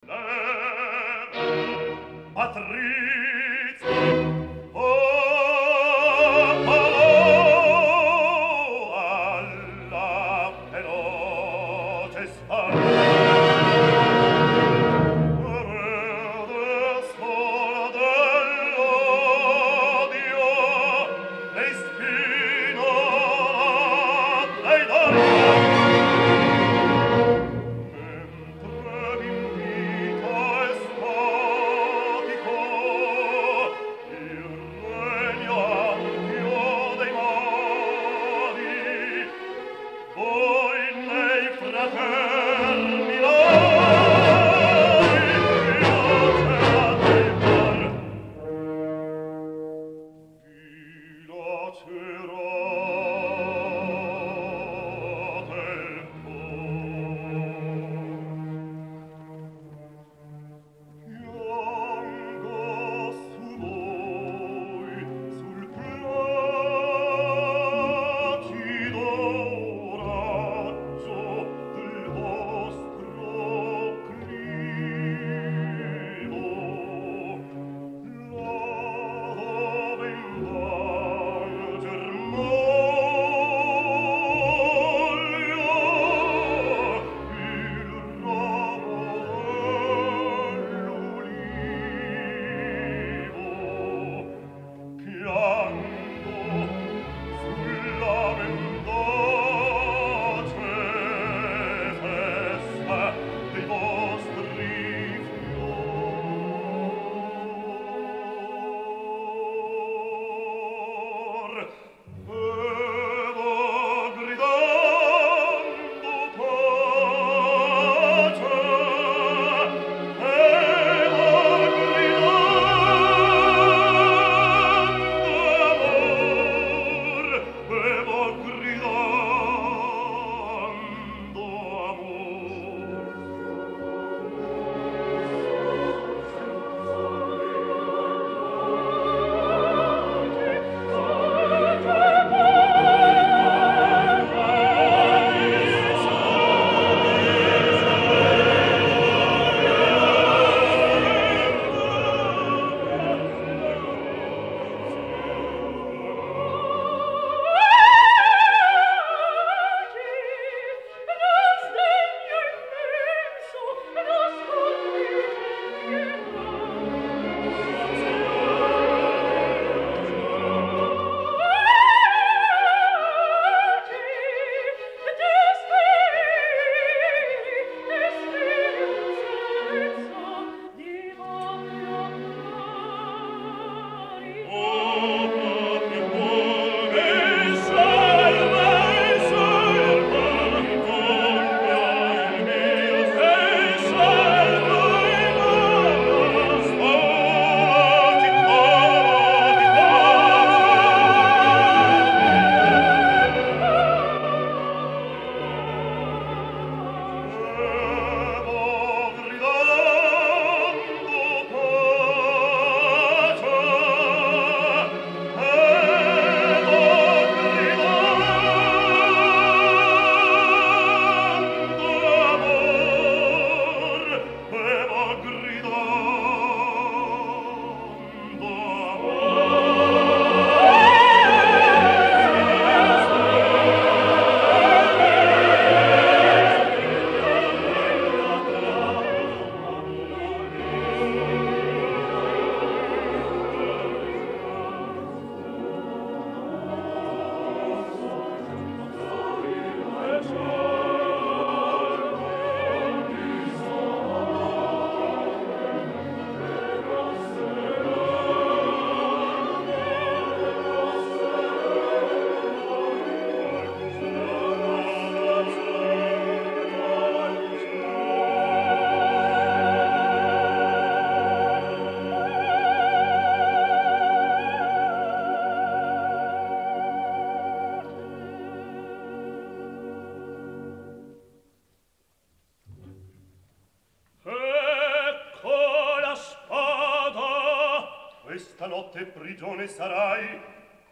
notte prigione sarai,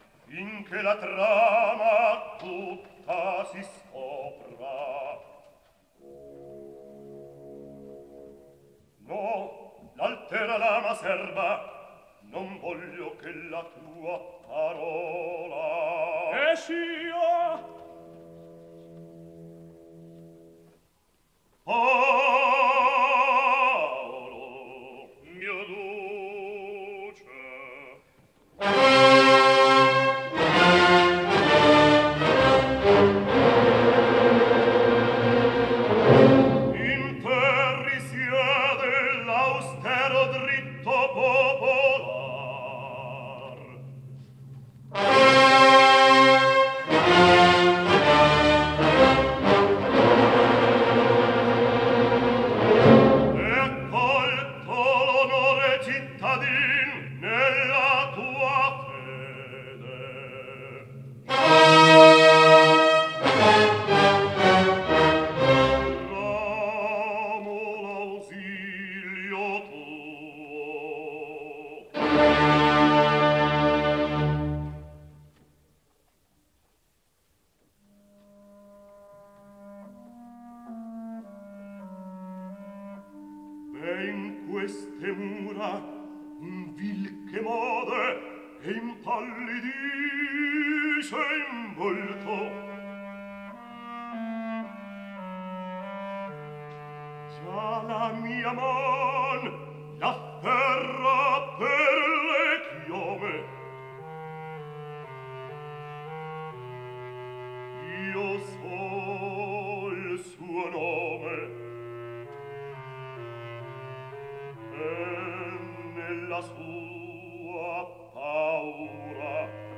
finché la trama tutta si scopra. terra l'ama serba, non voglio che la tua parola sia Paolo mio duce. Interri siede l'austero dritto popolar. E accolto l'onore cittadin nella tua fede. Ramo l'ausilio tuo. E in queste mura un vil che mode e impallidisce in volto. Già la mia man l'afferra per le chiome. Io so il suo nome e nella sua paura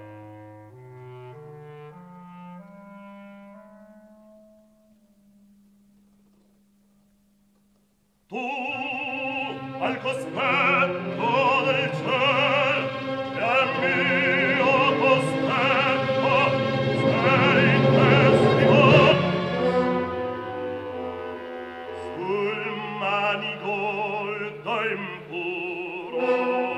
tu al cospetto del ciel e al mio cospetto sei testigo sul manigoldo impuro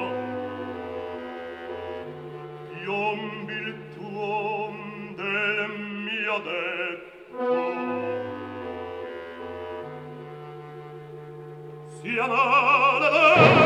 piombi il tuon del mio detto sia maledetto